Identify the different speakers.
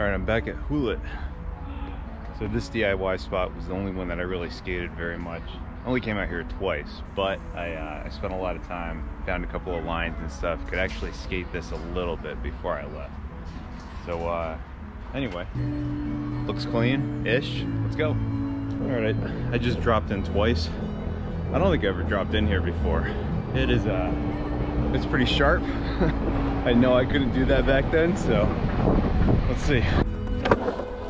Speaker 1: All right, I'm back at Hullet. So this DIY spot was the only one that I really skated very much. I only came out here twice, but I spent a lot of time, found a couple of lines and stuff, could actually skate this a little bit before I left. So anyway, looks clean-ish. Let's go. All right, I just dropped in twice. I don't think I ever dropped in here before. It is, it's pretty sharp. I know I couldn't do that back then, so let's see.